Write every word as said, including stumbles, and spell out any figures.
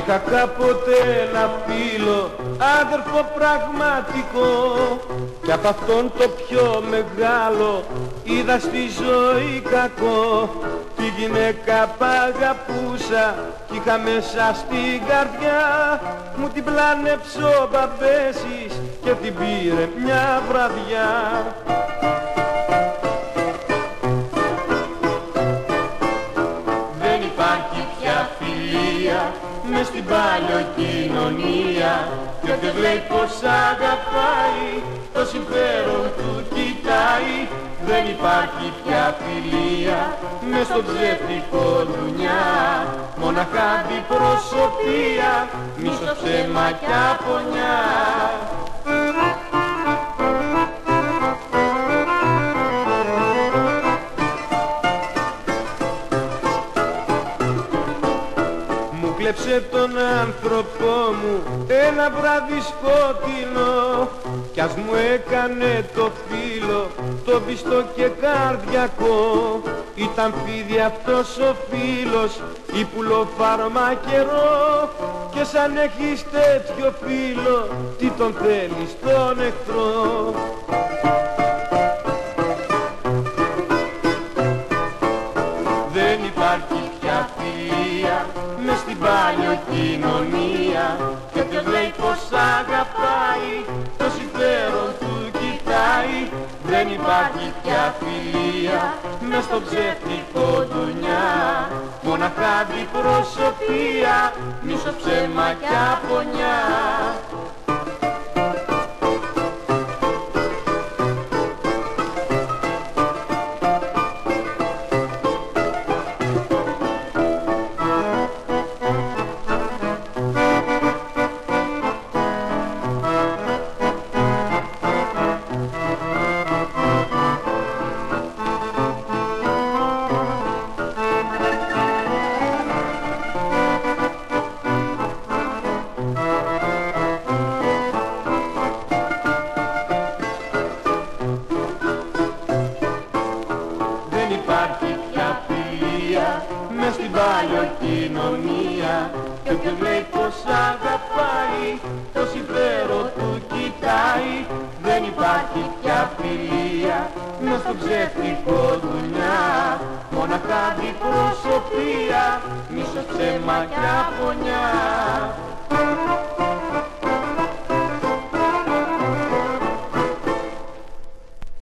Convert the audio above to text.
Είχα κάποτε ένα φίλο, άδερφο πραγματικό, κι απ' αυτόν το πιο μεγάλο είδα στη ζωή κακό. Τη γυναίκα π' αγαπούσα κι είχα μέσα στην καρδιά μου, την πλάνεψε ο Μπαμπέσης και την πήρε μια βραδιά. Δεν υπάρχει πια φιλία μες στην παλιοκοινωνία, κι όποιος λέει πως αγαπάει το συμφέρον του κοιτάει. Δεν υπάρχει πια φιλία μες στο ψεύτικο δουνιά, μοναχά αντιπροσωπεία, μίσος, ψέμα κι απονιά. Κλέψε τον άνθρωπό μου ένα βράδυ σκότεινο, κι ας μου έκανε το φίλο το πιστό και καρδιακό. Ήταν φίδι αυτός ο φίλος ή πουλοφαρμακερό, και σαν έχεις τέτοιο φίλο τι τον θέλεις τον εχθρό. Δεν υπάρχει πια φιλία μες στην παλιοκοινωνία, και όποιος λέει πως αγαπάει το συμφέρον του κοιτάει. Δεν υπάρχει πια φιλία μες στο ψεύτικο δουνιά, μοναχά αντιπροσωπεία, μίσος, ψέμα κι απονιά. Μες στην παλιοκοινωνία, και όποιος λέει πως αγαπάει το συμφέρον του κοιτάει. Δεν υπάρχει πια φιλία μες στο ψεύτικο δουνιά, μοναχά αντιπροσωπεία, μίσος, ψέμα κι απονιά.